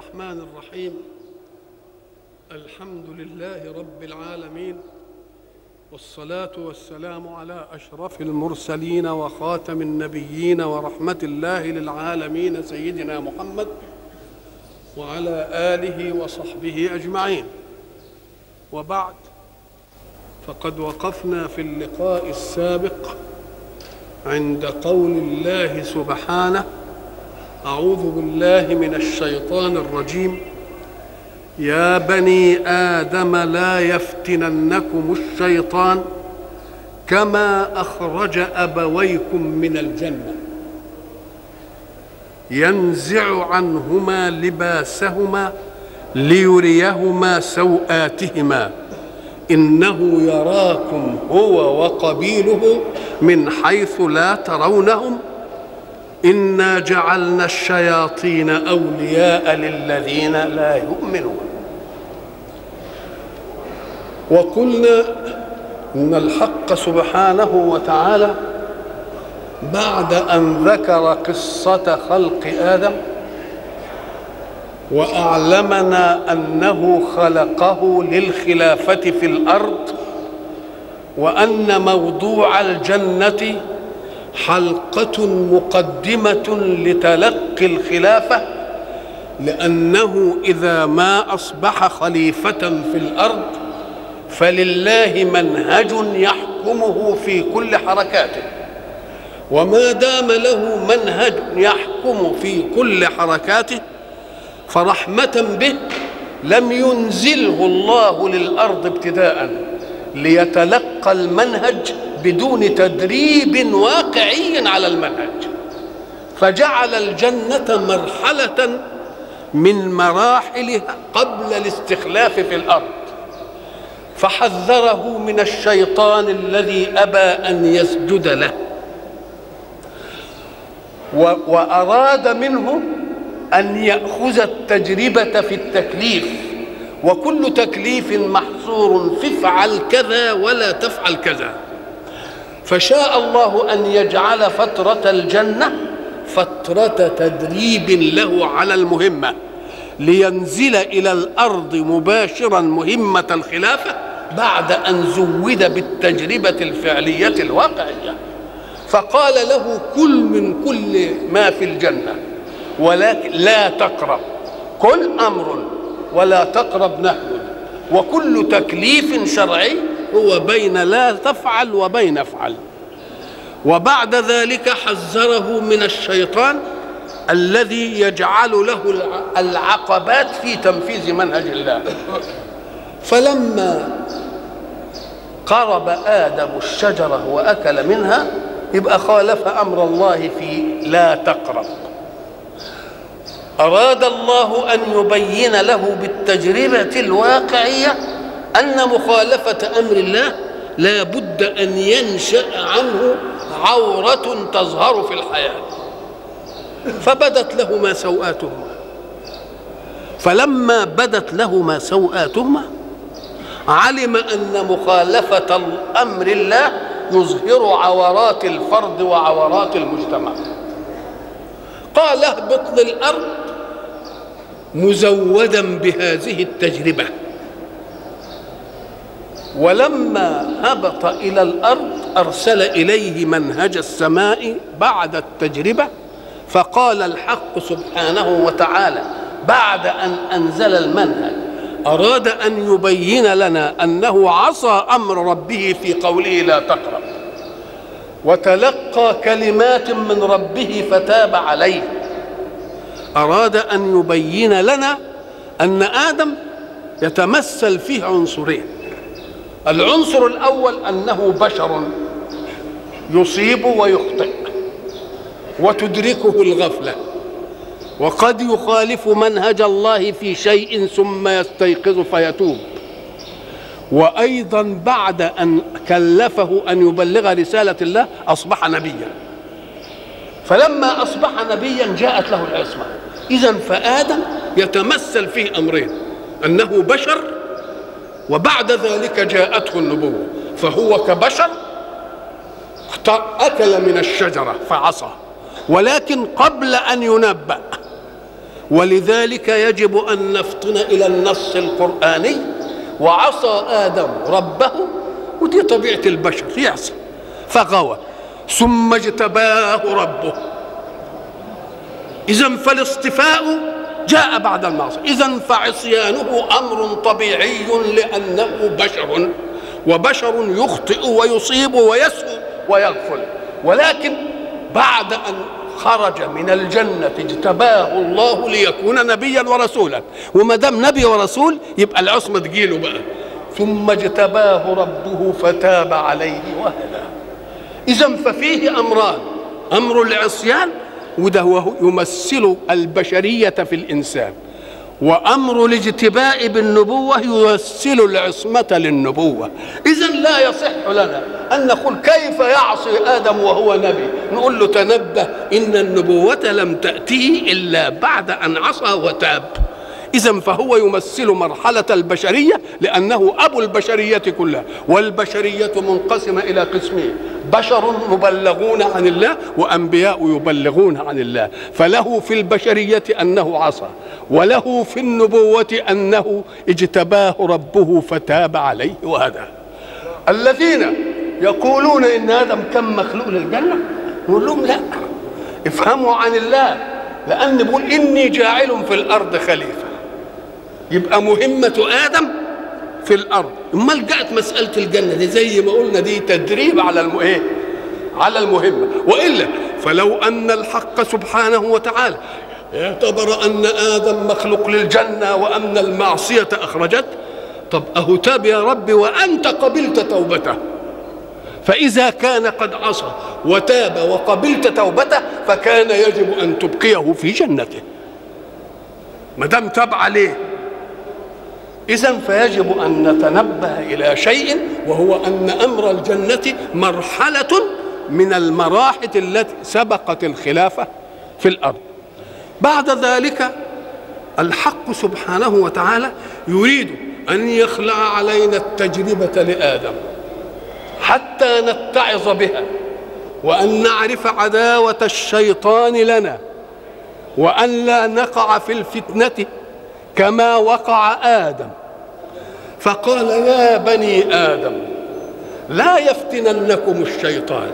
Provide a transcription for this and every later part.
الرحمن الرحيم. الحمد لله رب العالمين، والصلاة والسلام على أشرف المرسلين وخاتم النبيين ورحمة الله للعالمين سيدنا محمد وعلى آله وصحبه أجمعين. وبعد، فقد وقفنا في اللقاء السابق عند قول الله سبحانه: أعوذ بالله من الشيطان الرجيم، يا بني آدم لا يفتننكم الشيطان كما أخرج أبويكم من الجنة ينزع عنهما لباسهما ليريهما سوآتهما إنه يراكم هو وقبيله من حيث لا ترونهم إنا جعلنا الشياطين أولياء للذين لا يؤمنون. وقلنا إن الحق سبحانه وتعالى بعد أن ذكر قصة خلق آدم وأعلمنا أنه خلقه للخلافة في الأرض، وأن موضوع الجنة حلقة مقدمة لتلقي الخلافة، لأنه إذا ما أصبح خليفة في الأرض فلله منهج يحكمه في كل حركاته، وما دام له منهج يحكم في كل حركاته فرحمة به لم ينزله الله للأرض ابتداء ليتلقى المنهج بدون تدريب واقعي على المنهج، فجعل الجنة مرحلة من مراحلها قبل الاستخلاف في الأرض، فحذره من الشيطان الذي أبى أن يسجد له، وأراد منه أن يأخذ التجربة في التكليف، وكل تكليف محصور في افعل كذا ولا تفعل كذا، فشاء الله أن يجعل فترة الجنة فترة تدريب له على المهمة، لينزل إلى الأرض مباشرا مهمة الخلافة بعد أن زود بالتجربة الفعلية الواقعية. فقال له: كل من كل ما في الجنة ولكن لا تقرب، كل أمر ولا تقرب نهي، وكل تكليف شرعي هو بين لا تفعل وبين افعل. وبعد ذلك حذره من الشيطان الذي يجعل له العقبات في تنفيذ منهج الله. فلما قرب آدم الشجرة وأكل منها يبقى خالف أمر الله في لا تقرب. أراد الله أن يبين له بالتجربة الواقعية أن مخالفة أمر الله لا بد أن ينشأ عنه عورة تظهر في الحياة، فبدت لهما سوآتهما. فلما بدت لهما سوآتهما علم أن مخالفة أمر الله يظهر عورات الفرد وعورات المجتمع. قال: اهبط للأرض مزودا بهذه التجربة. ولما هبط إلى الأرض أرسل إليه منهج السماء بعد التجربة، فقال الحق سبحانه وتعالى بعد أن أنزل المنهج أراد أن يبين لنا أنه عصى أمر ربه في قوله لا تقرب، وتلقى كلمات من ربه فتاب عليه. أراد أن يبين لنا أن آدم يتمثل فيه عنصرين: العنصر الأول أنه بشر يصيب ويخطئ وتدركه الغفلة، وقد يخالف منهج الله في شيء ثم يستيقظ فيتوب. وأيضا بعد أن كلفه أن يبلغ رسالة الله أصبح نبيا، فلما أصبح نبيا جاءت له العصمة. إذن فآدم يتمثل فيه أمرين: أنه بشر، وبعد ذلك جاءته النبوة، فهو كبشر أكل من الشجرة فعصى، ولكن قبل أن ينبأ ولذلك يجب أن نفطن إلى النص القرآني: وعصى آدم ربه، ودي طبيعة البشر، يعصي فغوى ثم اجتباه ربه. إذن فالاصطفاء جاء بعد المعصية، إذن فعصيانه أمر طبيعي لأنه بشر، وبشر يخطئ ويصيب ويسهو ويغفل، ولكن بعد أن خرج من الجنة اجتباه الله ليكون نبيا ورسولا، وما دام نبي ورسول يبقى العصمة تجيله بقى. ثم اجتباه ربه فتاب عليه وهدى. إذن ففيه أمران: أمر العصيان وده هو يمثل البشرية في الإنسان، وأمر الاجتباء بالنبوة يمثل العصمة للنبوة. إذن لا يصح لنا أن نقول كيف يعصي آدم وهو نبي، نقول له تنبه إن النبوة لم تأتيه إلا بعد أن عصى وتاب. إذن فهو يمثل مرحلة البشرية لأنه أبو البشرية كلها، والبشرية منقسمة إلى قسمين: بشر مبلغون عن الله وأنبياء يبلغون عن الله. فله في البشرية أنه عصى، وله في النبوة أنه اجتباه ربه فتاب عليه وهدى. الذين يقولون إن آدم كان مخلوق للجنة نقول لهم لا، افهموا عن الله، لأن بيقول إني جاعل في الأرض خليفة، يبقى مهمة آدم في الأرض. امال جاءت مسألة الجنة دي زي ما قلنا دي تدريب على على المهمة. وإلا فلو أن الحق سبحانه وتعالى اعتبر أن آدم مخلوق للجنة وأن المعصية أخرجت، طب أهو تاب يا رب وأنت قبلت توبته، فإذا كان قد عصى وتاب وقبلت توبته فكان يجب أن تبقيه في جنته ما دام تاب عليه. إذن فيجب أن نتنبه إلى شيء، وهو أن أمر الجنة مرحلة من المراحل التي سبقت الخلافة في الأرض. بعد ذلك الحق سبحانه وتعالى يريد أن يخلع علينا التجربة لآدم حتى نتعظ بها، وأن نعرف عداوة الشيطان لنا، وأن لا نقع في الفتنة كما وقع آدم. فقال: يا بني آدم لا يفتننكم الشيطان.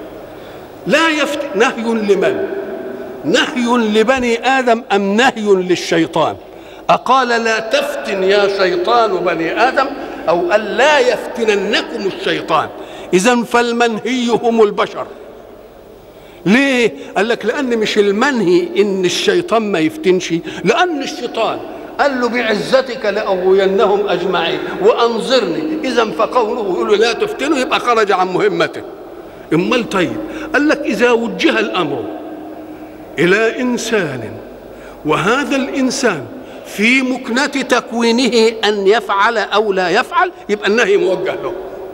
نهي لمن؟ نهي لبني آدم أم نهي للشيطان؟ أقال لا تفتن يا شيطان بني آدم، أو أن لا يفتننكم الشيطان؟ إذن فالمنهي هم البشر. ليه؟ قال لك لأن مش المنهي إن الشيطان ما يفتنش، لأن الشيطان قال له بعزتك لأغوينهم أجمعين وأنظرني. إذن فقوله يقول له لا تفتنوا يبقى خرج عن مهمته. امال طيب، قال لك إذا وجه الأمر إلى إنسان وهذا الإنسان في مكنة تكوينه أن يفعل أو لا يفعل، يبقى النهي موجه له،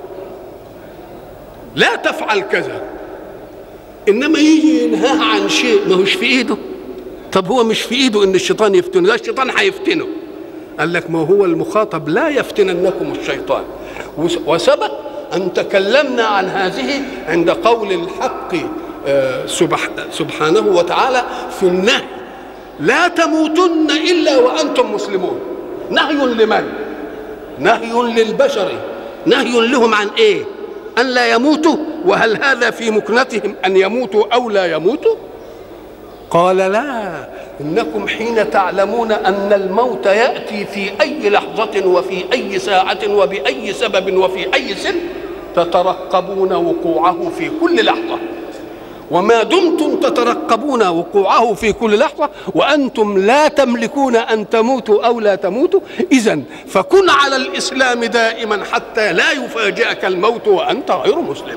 لا تفعل كذا. إنما يجي ينهاه عن شيء ما هوش في إيده. طب هو مش في إيده إن الشيطان يفتنه، لا الشيطان هيفتنه. قال لك ما هو المخاطب لا يفتننكم الشيطان. وسبق أن تكلمنا عن هذه عند قول الحق سبحانه وتعالى في النهي: لا تموتن إلا وأنتم مسلمون. نهي لمن؟ نهي للبشر. نهي لهم عن إيه؟ أن لا يموتوا. وهل هذا في مكنتهم أن يموتوا أو لا يموتوا؟ قال: لا، إنكم حين تعلمون أن الموت يأتي في أي لحظة وفي أي ساعة وبأي سبب وفي أي سن تترقبون وقوعه في كل لحظة. وما دمتم تترقبون وقوعه في كل لحظة وأنتم لا تملكون أن تموتوا أو لا تموتوا، إذن فكن على الإسلام دائما حتى لا يفاجئك الموت وأنت غير مسلم.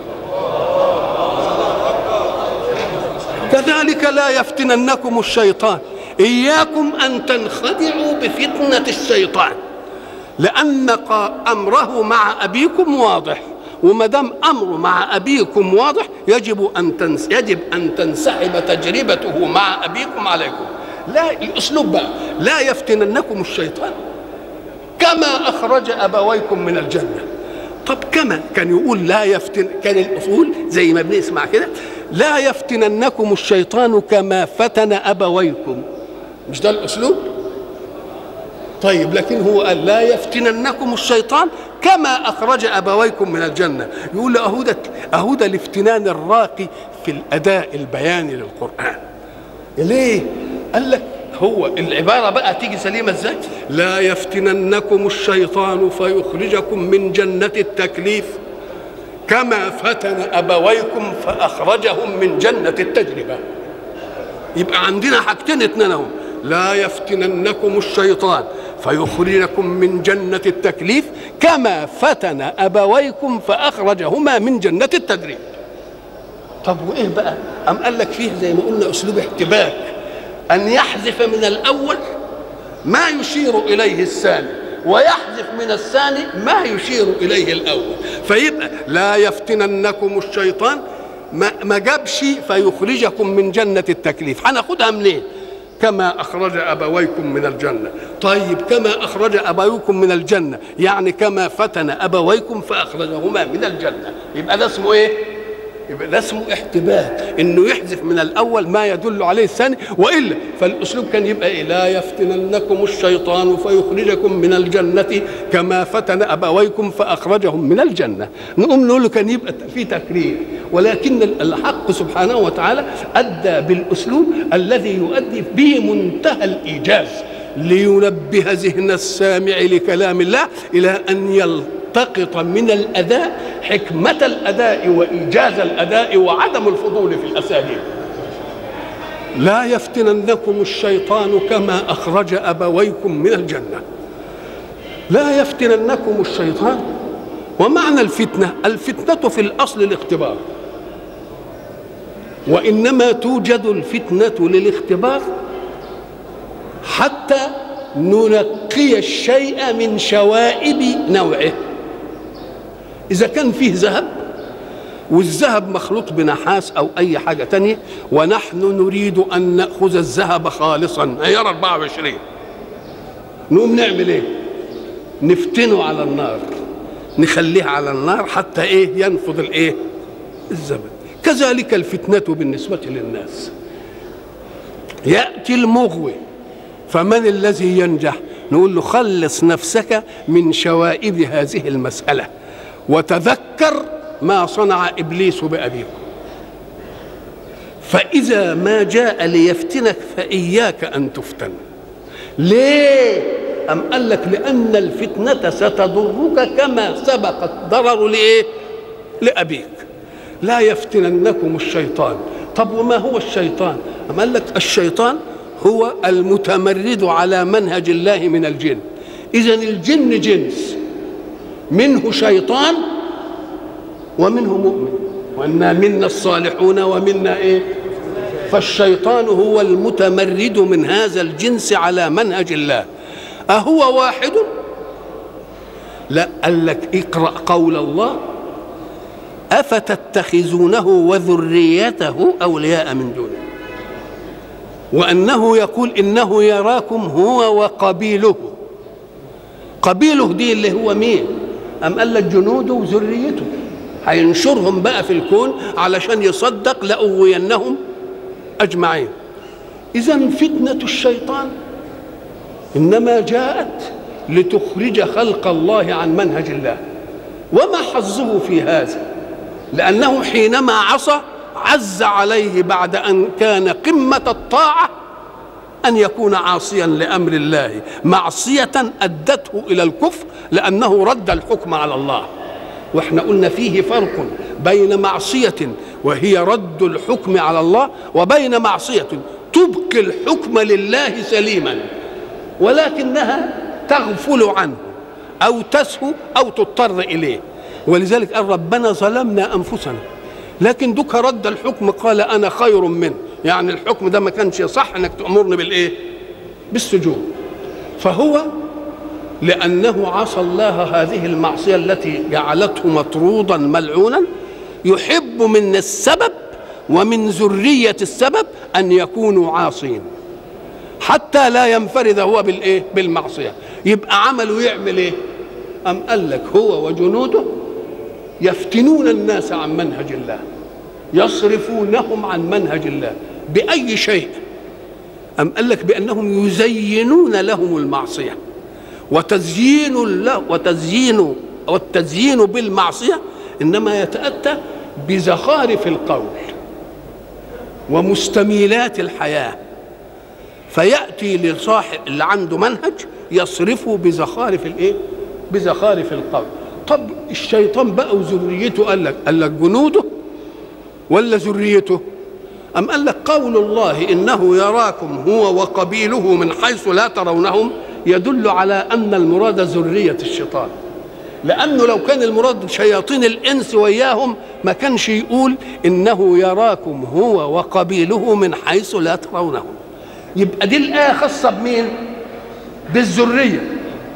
كذلك لا يفتننكم الشيطان. إياكم أن تنخدعوا بفتنة الشيطان، لأن أمره مع أبيكم واضح، وما دام أمره مع أبيكم واضح يجب أن تنسحب تجربته مع أبيكم عليكم. لا، الأسلوب بقى: لا يفتننكم الشيطان كما أخرج أبويكم من الجنة. طب كما كان يقول لا يفتن، كان الأصول زي ما بنسمع كده: لا يفتننكم الشيطان كما فتن أبويكم. مش ده الأسلوب؟ طيب لكن هو قال لا يفتننكم الشيطان كما أخرج أبويكم من الجنة. يقول أهو ده الافتنان الراقي في الأداء البياني للقرآن. ليه؟ قال لك هو العبارة بقى تيجي سليمة ازاي؟ لا يفتننكم الشيطان فيخرجكم من جنة التكليف كما فتن أبويكم فأخرجهم من جنة التجربة. يبقى عندنا حاجتين اتنين اهو، لا يفتننكم الشيطان فيخرجكم من جنة التكليف كما فتن أبويكم فأخرجهما من جنة التدريب. طب وإيه بقى؟ أم قال لك فيه زي ما قلنا أسلوب احتباك، أن يحذف من الأول ما يشير إليه الثاني ويحذف من الثاني ما يشير إليه الأول، فيبقى لا يفتننكم الشيطان ما جابش فيخرجكم من جنة التكليف. هناخدها منين؟ كما أخرج أبويكم من الجنة. طيب كما أخرج أبويكم من الجنة يعني كما فتن أبويكم فأخرجهما من الجنة. يبقى ده اسمه إيه؟ يبقى ده اسمه احتباك، إنه يحذف من الأول ما يدل عليه الثاني، وإلا فالأسلوب كان يبقى إيه؟ لا يفتننكم الشيطان فيخرجكم من الجنة كما فتن أبويكم فأخرجهم من الجنة. نقوم نقول له كان يبقى في تكرير، ولكن الحق سبحانه وتعالى أدى بالأسلوب الذي يؤدي به منتهى الإيجاز لينبه ذهن السامع لكلام الله إلى أن يلتقط من الأداء حكمة الأداء وإيجاز الأداء وعدم الفضول في الأساليب. لا يفتننكم الشيطان كما أخرج أبويكم من الجنة. لا يفتننكم الشيطان. ومعنى الفتنة، الفتنة في الأصل الاختبار، وإنما توجد الفتنة للاختبار حتى ننقي الشيء من شوائب نوعه. إذا كان فيه ذهب والذهب مخلوط بنحاس أو أي حاجة تانية ونحن نريد أن نأخذ الذهب خالصا عيار 24، نقوم نعمل إيه؟ نفتنه على النار، نخليه على النار حتى إيه؟ ينفض الإيه؟ الزبد. كذلك الفتنة بالنسبة للناس. يأتي المغوي فمن الذي ينجح؟ نقول له خلص نفسك من شوائب هذه المسألة وتذكر ما صنع إبليس بأبيكم، فإذا ما جاء ليفتنك فإياك أن تفتن. ليه؟ أم قال لك لأن الفتنة ستضرك كما سبق الضرر لإيه؟ لأبيك. لا يفتننكم الشيطان. طب وما هو الشيطان؟ أم قال لك الشيطان هو المتمرد على منهج الله من الجن. إذن الجن جنس، منه شيطان ومنه مؤمن، وأنا منا الصالحون ومنا إيه؟ فالشيطان هو المتمرد من هذا الجنس على منهج الله. أهو واحد؟ لا، قال لك اقرأ قول الله أفتتخذونه وذريته أولياء من دونه، وأنه يقول إنه يراكم هو وقبيله. قبيله دي اللي هو مين؟ أم قال لك جنوده وذريته، هينشرهم بقى في الكون علشان يصدق لأغوينهم أجمعين. إذن فتنة الشيطان إنما جاءت لتخرج خلق الله عن منهج الله. وما حظه في هذا؟ لأنه حينما عصى عز عليه بعد أن كان قمة الطاعة أن يكون عاصيا لأمر الله، معصية أدته إلى الكفر لأنه رد الحكم على الله. وإحنا قلنا فيه فرق بين معصية وهي رد الحكم على الله، وبين معصية تبقي الحكم لله سليما ولكنها تغفل عنه أو تسهو أو تضطر إليه. ولذلك قال ربنا ظلمنا أنفسنا، لكن دوك رد الحكم قال أنا خير منه، يعني الحكم ده ما كانش صح انك تأمرني بالايه؟ بالسجود. فهو لأنه عصى الله هذه المعصية التي جعلته مطرودا ملعونا يحب من السبب ومن ذرية السبب أن يكونوا عاصين حتى لا ينفرد هو بالايه؟ بالمعصية. يبقى عمله يعمل ايه؟ أم قال لك هو وجنوده يفتنون الناس عن منهج الله، يصرفونهم عن منهج الله بأي شيء. أم قال لك بأنهم يزينون لهم المعصية، والتزيين بالمعصية إنما يتأتى بزخارف القول ومستميلات الحياة، فيأتي لصاحب اللي عنده منهج يصرفه بزخارف الايه؟ بزخارف القول. طب الشيطان بقى وذريته قال لك جنوده ولا ذريته؟ أم قال لك قول الله إنه يراكم هو وقبيله من حيث لا ترونهم يدل على أن المراد ذرية الشيطان، لأنه لو كان المراد شياطين الإنس وياهم ما كانش يقول إنه يراكم هو وقبيله من حيث لا ترونهم. يبقى دي الآية خاصة بمين؟ بالذرية.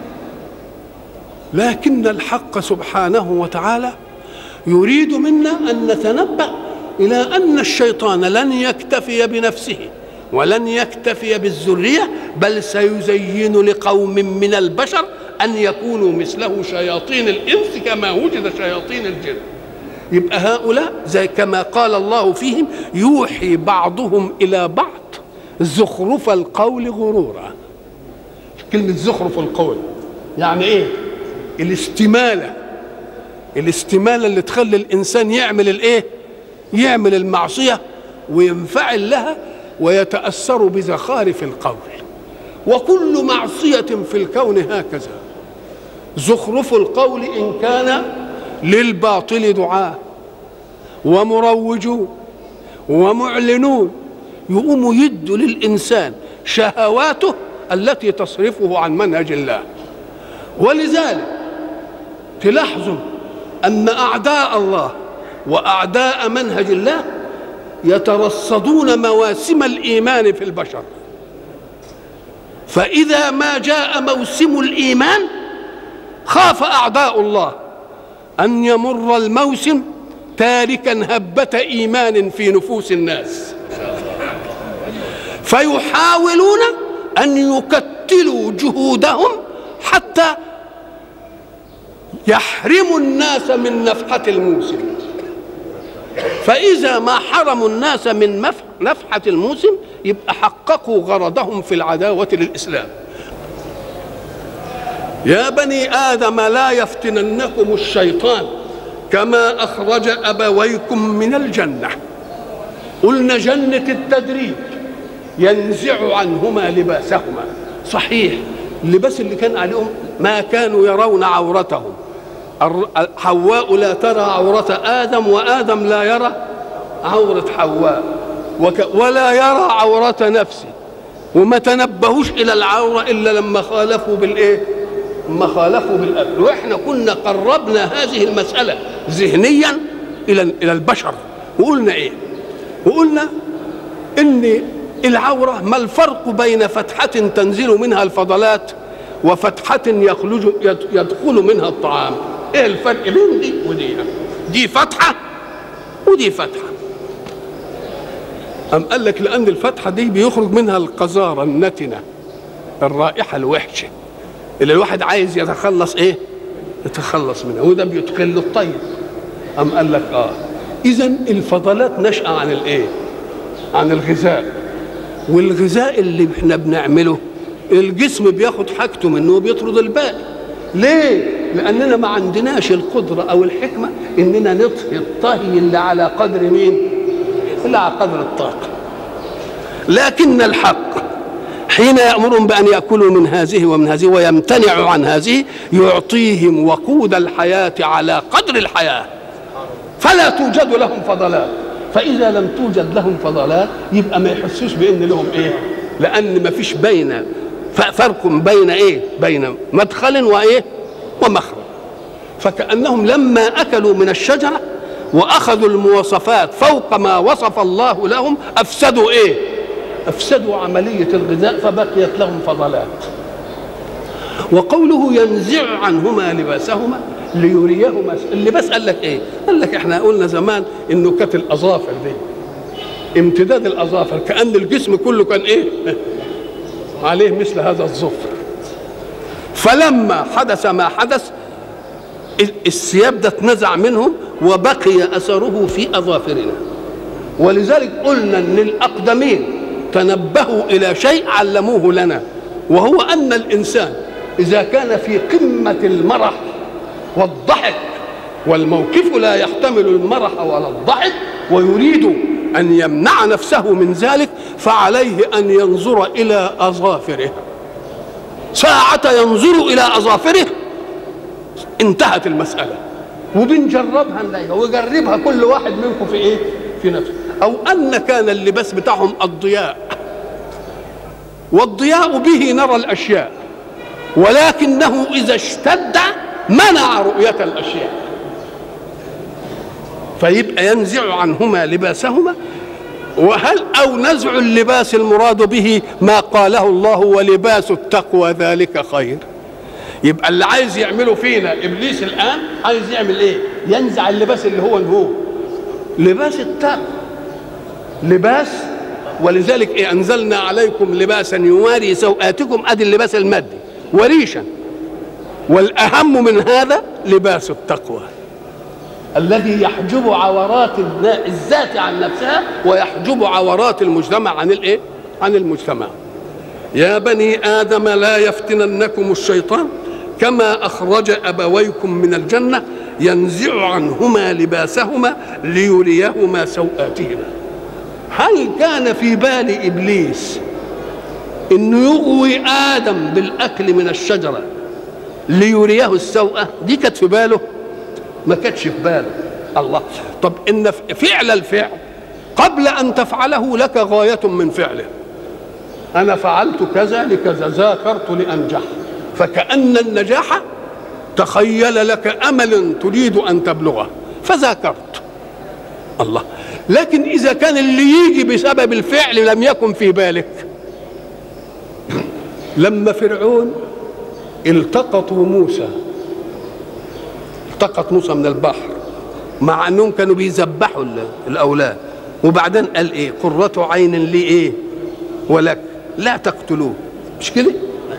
لكن الحق سبحانه وتعالى يريد منا أن نتنبه إلى أن الشيطان لن يكتفي بنفسه ولن يكتفي بالذرية، بل سيزين لقوم من البشر أن يكونوا مثله شياطين الإنس كما وجد شياطين الجن. يبقى هؤلاء زي كما قال الله فيهم يوحي بعضهم إلى بعض زخرف القول غرورا. كلمة زخرف القول يعني إيه؟ الاستمالة اللي تخلي الإنسان يعمل الإيه؟ يعمل المعصية وينفعل لها ويتأثر بزخارف القول. وكل معصية في الكون هكذا، زخرف القول إن كان للباطل دعاة ومروجون ومعلنون يقوموا يدوا للإنسان شهواته التي تصرفه عن منهج الله. ولذلك تلاحظوا أن أعداء الله وأعداء منهج الله يترصدون مواسم الإيمان في البشر، فإذا ما جاء موسم الإيمان خاف أعداء الله أن يمر الموسم تاركا هبة إيمان في نفوس الناس، فيحاولون أن يكتلوا جهودهم حتى يحرموا الناس من نفحة الموسم. فإذا ما حرموا الناس من نفحة الموسم يبقى حققوا غرضهم في العداوة للإسلام. يا بني آدم لا يفتننكم الشيطان كما أخرج أبويكم من الجنة. قلنا جنة التدريج ينزع عنهما لباسهما، صحيح اللباس اللي كان عليهم ما كانوا يرون عورتهم. حواء لا ترى عورة آدم وآدم لا يرى عورة حواء ولا يرى عورة نفسه، وما تنبهوش إلى العورة إلا لما خالفوا بالإيه؟ لما خالفوا بالأكل. وإحنا كنا قربنا هذه المسألة ذهنيا إلى البشر وقلنا إيه؟ وقلنا إن العورة ما الفرق بين فتحة تنزل منها الفضلات وفتحة يدخل منها الطعام؟ ايه الفرق بين دي ودي؟ دي فتحة ودي فتحة. أم قال لك لأن الفتحة دي بيخرج منها القذارة النتنة الرائحة الوحشة اللي الواحد عايز يتخلص ايه؟ يتخلص منها، وده بيدخل له الطيب. أم قال لك إذن الفضلات نشأة عن الايه؟ عن الغذاء، والغذاء اللي احنا بنعمله الجسم بياخد حاجته منه وبيطرد الباقي. ليه؟ لأننا ما عندناش القدرة أو الحكمة إننا نطهي الطهي اللي على قدر مين؟ اللي على قدر الطاقة. لكن الحق حين يأمرهم بأن يأكلوا من هذه ومن هذه ويمتنعوا عن هذه يعطيهم وقود الحياة على قدر الحياة، فلا توجد لهم فضلات. فإذا لم توجد لهم فضلات يبقى ما يحسوش بأن لهم إيه؟ لأن ما فيش بين فرق بين إيه؟ بين مدخل وإيه؟ ومخرج. فكأنهم لما أكلوا من الشجرة وأخذوا المواصفات فوق ما وصف الله لهم أفسدوا إيه؟ أفسدوا عملية الغذاء فبقيت لهم فضلات. وقوله ينزع عنهما لباسهما ليريهما اللباس. قال لك إيه؟ قال لك إحنا قلنا زمان إنه كانت الأظافر دي امتداد الأظافر كأن الجسم كله كان إيه؟ عليه مثل هذا الظفر. فلما حدث ما حدث الثياب ده اتنزع منهم وبقي أثره في أظافرنا. ولذلك قلنا إن الأقدمين تنبهوا إلى شيء علموه لنا، وهو أن الإنسان إذا كان في قمة المرح والضحك، والموقف لا يحتمل المرح ولا الضحك، ويريد أن يمنع نفسه من ذلك، فعليه أن ينظر إلى أظافره. ساعة ينظر إلى أظافره انتهت المسألة. وبنجربها نلاقيها، ويجربها كل واحد منكم في إيه؟ في نفسه. أو أن كان اللباس بتاعهم الضياء، والضياء به نرى الأشياء، ولكنه إذا اشتد منع رؤية الأشياء، فيبقى ينزع عنهما لباسهما. وهل أو نزع اللباس المراد به ما قاله الله ولباس التقوى ذلك خير؟ يبقى اللي عايز يعمله فينا إبليس الآن عايز يعمل إيه؟ ينزع اللباس اللي هو لباس التقوى، لباس. ولذلك إيه؟ أنزلنا عليكم لباسا يواري سوآتكم، أدي اللباس المادي وريشا. والأهم من هذا لباس التقوى الذي يحجب عورات الذات عن نفسها، ويحجب عورات المجتمع عن الايه؟ عن المجتمع. يا بني آدم لا يفتننكم الشيطان كما أخرج أبويكم من الجنة ينزع عنهما لباسهما ليريهما سوآتهما. هل كان في بال إبليس إنه يغوي آدم بالأكل من الشجرة ليريه السوءة؟ دي كانت في باله؟ ما كانتش في باله. الله. طب إن فعل الفعل قبل أن تفعله لك غاية من فعله. أنا فعلت كذا لكذا، ذاكرت لأنجح، فكأن النجاح تخيل لك أمل تريد أن تبلغه فذاكرت. الله. لكن إذا كان اللي يجي بسبب الفعل لم يكن في بالك، لما فرعون التقط موسى من البحر، مع أنهم كانوا بيذبحوا الأولاد، وبعدين قال إيه؟ قرة عين لي إيه ولك لا تقتلوه، مش كده؟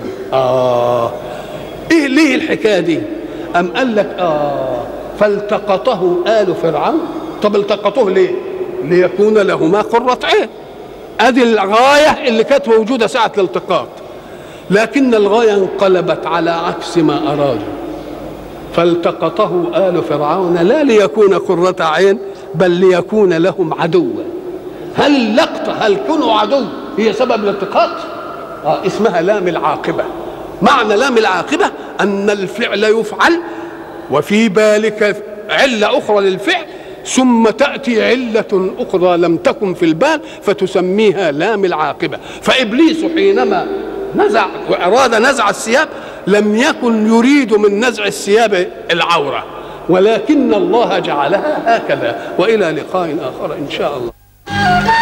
إيه ليه الحكاية دي؟ أم قال لك فالتقطه آل فرعون. طب التقطوه ليه؟ ليكون لهما قرة عين. ادي الغاية اللي كانت موجودة ساعة الالتقاط، لكن الغاية انقلبت على عكس ما أرادوا، فالتقطه آل فرعون لا ليكون قرة عين بل ليكون لهم عدوا. هل اللقطة، هل كونوا عدو هي سبب الالتقاط؟ اسمها لام العاقبة. معنى لام العاقبة أن الفعل يفعل وفي بالك علة أخرى للفعل، ثم تأتي علة أخرى لم تكن في البال فتسميها لام العاقبة. فإبليس حينما نزع وأراد نزع الثياب لم يكن يريد من نزع الثياب العورة، ولكن الله جعلها هكذا. وإلى لقاء آخر إن شاء الله.